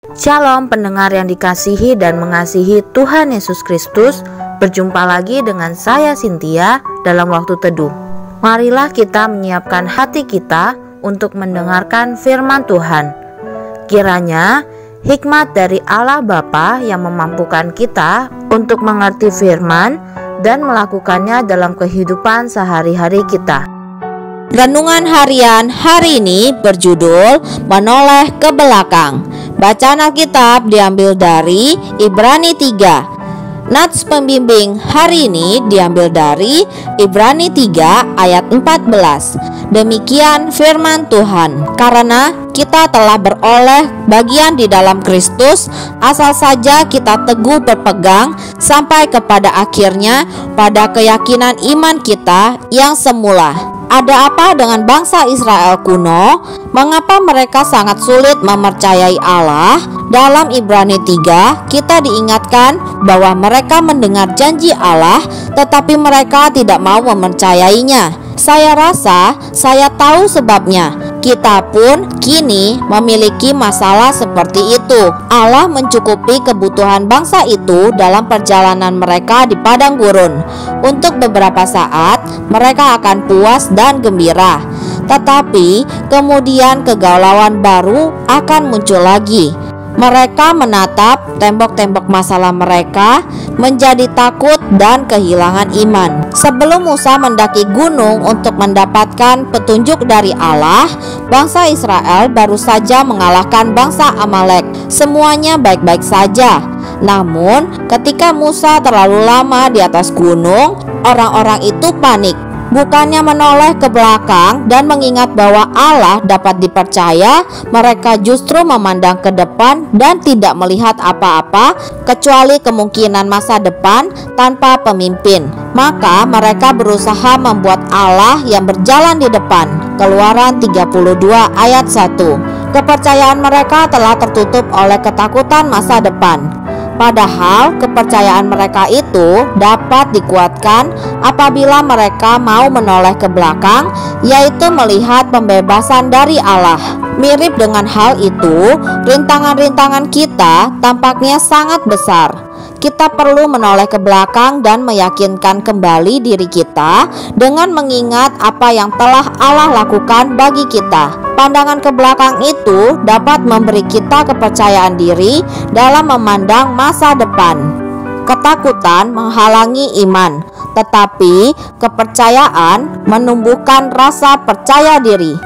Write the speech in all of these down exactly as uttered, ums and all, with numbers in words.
Shalom pendengar yang dikasihi dan mengasihi Tuhan Yesus Kristus. Berjumpa lagi dengan saya Cynthia dalam waktu teduh. Marilah kita menyiapkan hati kita untuk mendengarkan firman Tuhan. Kiranya hikmat dari Allah Bapa yang memampukan kita untuk mengerti firman dan melakukannya dalam kehidupan sehari-hari kita. Renungan harian hari ini berjudul Menoleh ke Belakang. Bacaan Alkitab diambil dari Ibrani tiga. Nats pembimbing hari ini diambil dari Ibrani tiga ayat empat belas. Demikian firman Tuhan. Karena kita telah beroleh bagian di dalam Kristus, asal saja kita teguh berpegang sampai kepada akhirnya pada keyakinan iman kita yang semula. Ada apa dengan bangsa Israel kuno? Mengapa mereka sangat sulit mempercayai Allah? Dalam Ibrani tiga, kita diingatkan bahwa mereka mendengar janji Allah, tetapi mereka tidak mau mempercayainya. Saya rasa saya tahu sebabnya. Kita pun kini memiliki masalah seperti itu. Allah mencukupi kebutuhan bangsa itu dalam perjalanan mereka di padang gurun. Untuk beberapa saat mereka akan puas dan gembira. Tetapi kemudian kegalauan baru akan muncul lagi. Mereka menatap tembok-tembok masalah mereka, menjadi takut dan kehilangan iman. Sebelum Musa mendaki gunung untuk mendapatkan petunjuk dari Allah, bangsa Israel baru saja mengalahkan bangsa Amalek. Semuanya baik-baik saja. Namun, ketika Musa terlalu lama di atas gunung, orang-orang itu panik. Bukannya menoleh ke belakang dan mengingat bahwa Allah dapat dipercaya, mereka justru memandang ke depan dan tidak melihat apa-apa kecuali kemungkinan masa depan tanpa pemimpin. Maka mereka berusaha membuat Allah yang berjalan di depan. Keluaran tiga puluh dua ayat satu. Kepercayaan mereka telah tertutup oleh ketakutan masa depan. Padahal kepercayaan mereka itu dapat dikuatkan apabila mereka mau menoleh ke belakang, yaitu melihat pembebasan dari Allah. Mirip dengan hal itu, rintangan-rintangan kita tampaknya sangat besar. Kita perlu menoleh ke belakang dan meyakinkan kembali diri kita dengan mengingat apa yang telah Allah lakukan bagi kita. Pandangan ke belakang itu dapat memberi kita kepercayaan diri dalam memandang masa depan. Ketakutan menghalangi iman, tetapi kepercayaan menumbuhkan rasa percaya diri.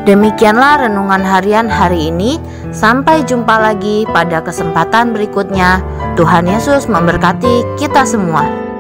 Demikianlah renungan harian hari ini. Sampai jumpa lagi pada kesempatan berikutnya. Tuhan Yesus memberkati kita semua.